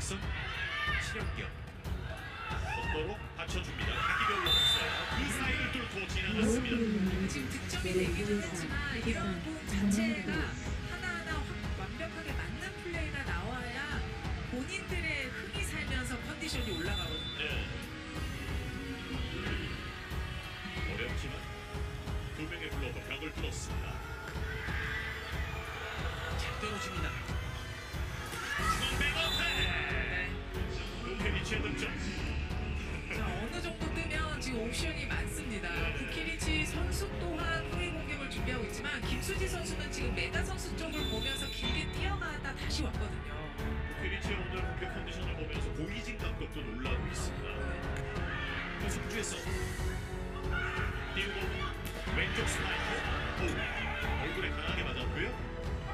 앞선 신영경 곧도로 받쳐줍니다. 각기별로 없어요. 그 사이를 뚫고 지나갔습니다. 지금 득점이 되기는 했지만 이런 공 자체가 하나하나 완벽하게 맞는 플레이가 나와야 본인들의 흥이 살면서 컨디션이 올라가거든요. 네. 어렵지만 두 명의 블로커 벽을 뚫었습니다. 잘 떨어집니다. 중앙 백어택! 루케비치의 득점. 자, 어느 정도 뜨면 지금 옵션이 많습니다. 부키리치 선수 또한 후위 공격을 준비하고 있지만 김수지 선수는 지금 메다 선수 쪽을 보면서 길게 뛰어가다 다시 왔거든요. 루케비치의 오늘 공격 컨디션을 보면서 고이진 감독도 놀라고 있습니다. 그 숙주에서 띄우고 왼쪽 스파이크 얼굴에 강하게 맞았고요.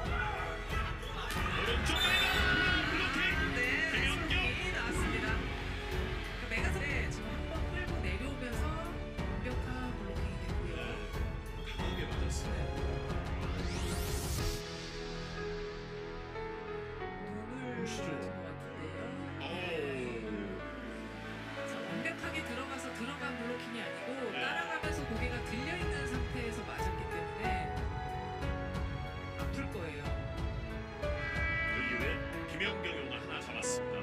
오른쪽 메가 블로킹! 네, 김연경! 손이 나왔습니다. 그 메가선에 지금 한번 끌고 내려오면서 완벽한 블로킹이 됐고요. 강하게 맞았어요. 눈을 맞은 것 같은데요. 자, 완벽하게 들어가서 들어간 블로킹이 아니고 네. 따라가면서 고개가 들려있는 상태에서 맞았기 때문에 아플 거예요. 그 이후에 김연경이 오늘 하나 잡았습니다.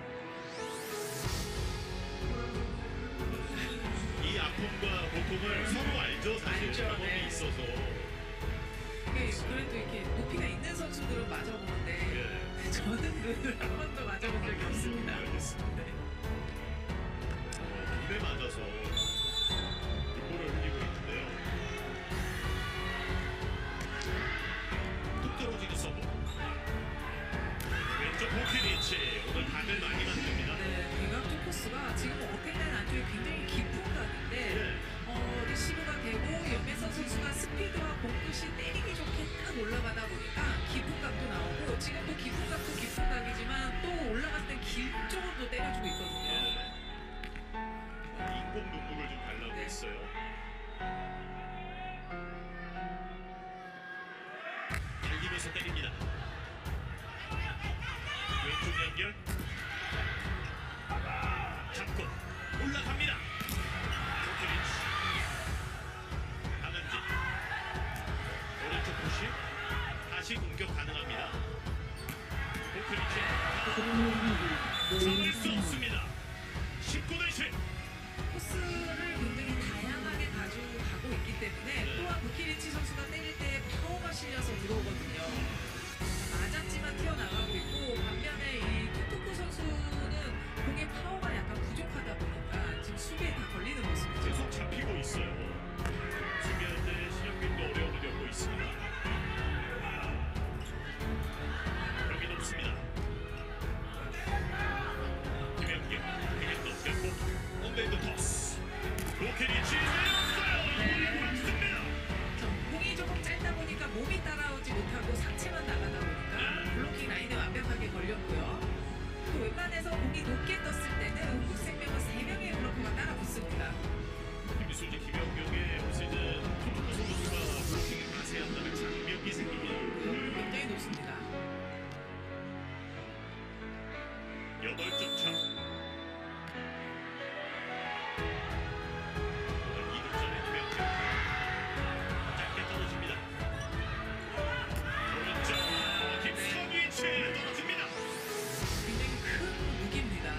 이 아픔과 고통을 서로 알죠, 사실. 알죠, 경험이 네. 있어서. 이게 그래도 이렇게 높이가 있는 선수들은 맞아보는데 예. 저는 눈을 한 번도 맞아본 적이 없습니다. 알겠습니다. 네. 눈에 맞아서 눈물을 흘리고 있는데요. 뚝 떨어지는 서브. 왼쪽 호키리치 오늘 각을 많이 만듭니다. 네, 대각쪽 코스가 지금 어택라인 안쪽에 굉장히 깊은 각인데 리시브가 되고 염혜선 선수가 스피드와 공끝이 때리기 좋게 딱 올라가다 보니까 깊은 각도 나오고 지금도 깊은 각도 깊은 각이지만 또 올라갈 때 길 쪽으로 때려주고 있거든요. 인공 눈물을 좀 달라고 네. 했어요. 달리면서 때립니다. 왼쪽 연결 잡고 올라갑니다. 조키리치 강은지 오른쪽 푸시 다시 공격 가능합니다. 조키리치 잡을 수 없습니다. 19대 7. 코스를 굉장히 다양하게 가져가고 있기 때문에 또한 부키리치 선수가 때릴 때 파워가 실려서 들어오거든요. 맞았지만 튀어나가고 있고 반면에 이 투투쿠 선수는 공의 파워가 약간 부족하다 보니까 지금 수비에 다 걸리는 모습이죠. 계속 잡히고 있어요. 수비할 때 신영빈도 어려움을 겪고 있습니다. 벽이 높습니다. 김현경 그냥 넘겼고 온데이드 토스 로켓리치 내렸어요. 맞습니다. 공이 조금 짧다 보니까 몸이 따라오지 못하고 상체만 나가다 보니까 블로킹 라인에 완벽하게 걸렸고요. 또 웬만해서 공이 높게 떴을 때는 한국생명은 3명의 블로커가 따라 붙습니다. 김수지 김연경의 올 시즌 투투쿠 선수가 블로킹에 가세한다는 장벽이 생깁니다. 굉장히 높습니다. 8점 차. 오늘 2득점의 김연경. 짧게 떨어집니다. 오른쪽 김성희치 떨어집니다. 굉장히 큰 무기입니다.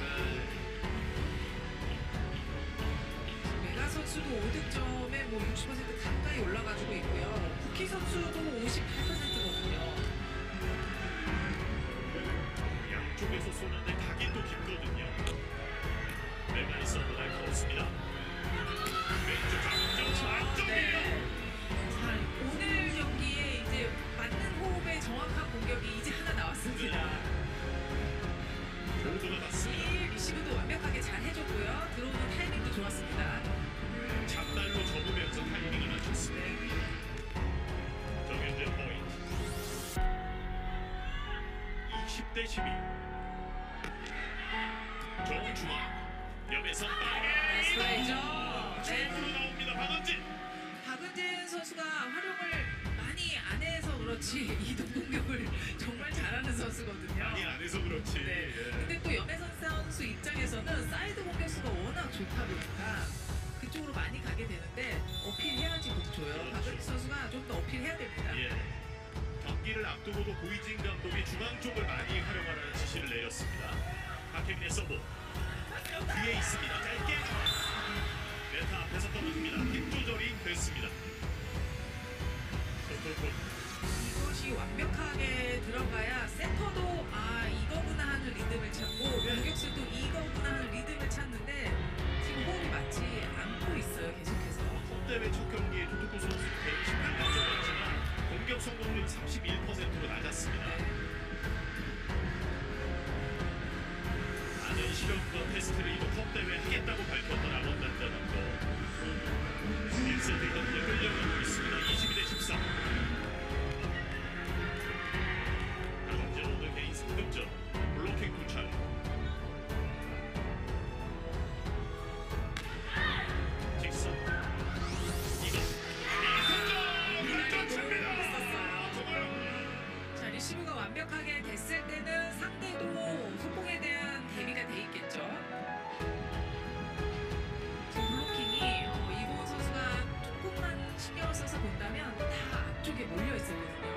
메가 선수도 5득점에 뭐 60% 가까이 올라가지고 있고요. 부키 선수도 58%거든요. 양쪽에서 쏘는데 각이 또 깊거든요. 메가니 서브 날카롭습니다. 왼쪽 장점 안쪽이에요. 자, 오늘 경기에 이제 맞는 호흡의 정확한 공격이 이제 하나 나왔습니다. 모두가 맞습니다. 이 리시브도 완벽하게 잘 해줬고요. 들어오는 타이밍도 좋았습니다. 잔발로 접으면서 타이밍을 맞췄습니다. 정현재 포인트. 20대 12. 좋은 중앙. 염혜선 빵에 스트레이죠. 쪽으로 나옵니다. 박은진. 박은진 선수가 활용을 많이 안 해서 그렇지 이동 공격을 정말 잘하는 선수거든요. 많이 안 해서 그렇지. 네. 예. 근데 또 염혜선 선수 입장에서는 사이드 공격수가 워낙 좋다 보니까 그쪽으로 많이 가게 되는데 어필해야지 공 줘요. 그렇죠. 박은희 선수가 좀 더 어필해야 됩니다. 예. 경기를 앞두고도 고이진 감독이 중앙 쪽을 많이 활용하라는 지시를 내렸습니다. 박혜민의 서브 뒤에 있습니다. 짧게 네타 앞에서 떨어집니다. 힘 조절이 됐습니다. 컨트롤. 이것이 완벽하게 들어가야 세터도 아 이거구나 하는 리듬을 찾고 공격수도 이거구나 하는 리듬을 찾는데 지금 호흡이 맞지 않고 있어요. 계속해서. 컵대회 첫 경기에 토토코 선수 128점이었지만 공격 성공률 31%로 낮았습니다. 많은 실력과 테스트를 이번 컵대회 하겠다고 밝혔던 아몬단자 감독. 1세트 현재 끌려가고 있습니다. 22대 13. 현재 오늘 개인 3득점. 블로킹 2차례. 직선. 이거. 이득점! 득점입니다! 자 리시브가 완벽하게 됐을 때는 상대도 속공에 대한 대비가 돼 있겠죠. 지금 블로킹이 이고은 선수가 조금만 신경을 써서 본다면 다 앞쪽에 몰려 있었거든요.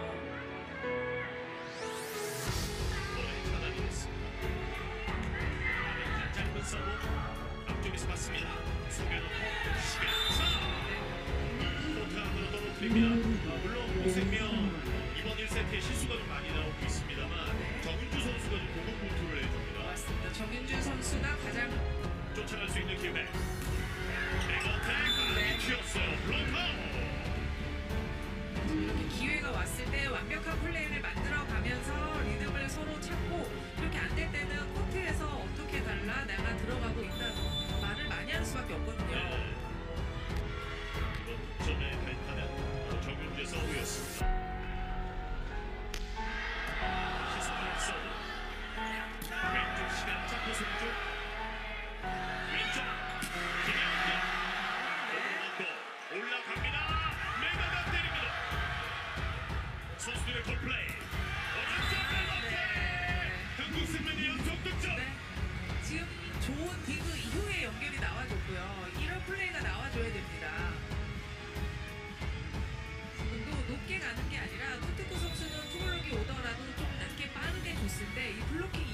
이번에 차단이 됐습니다. 짧은 서브 앞쪽에서 맞습니다. 속여놓고 시간 4. 코트 안으로 떨어뜨립니다. 물론 고생명 이번 1세트에 실수가 좀 많이 나오고 있습니다만 정윤주 선수가 좀 고급 공투를 해줍니다. 맞습니다. 정윤준 선수가 가장 쫓아갈 수 있는 기회. 백어택 많이 튀었어요. 블록아웃. 이렇게 기회가 왔을 때 완벽한 플레이를 만들어가면서 리듬을 서로 찾고 이렇게 안 될 때는 코트에서 어떻게 달라 내가 들어가고 있다는 말을 많이 하는 수밖에 없거든요. 네. 이번 득점의 발판은 정윤주의 서브였습니다. 시스템 서브. 왼쪽 시간 잡고 손쪽. 왼쪽 기대합니다. 올라갑니다. 메가가 때립니다. 선수들의 콜플레이. 오른쪽 메가테. 한국 승리의 연속 득점. 네. 지금 좋은 디그 이후에 연결이 나와줬고요. 이런 플레이가 나와줘야 됩니다. 지금도 높게 가는 게 아니라 토트코 선수는 투블럭이 오더라도 좀 낮게 빠르게 줬을 때 이 블로킹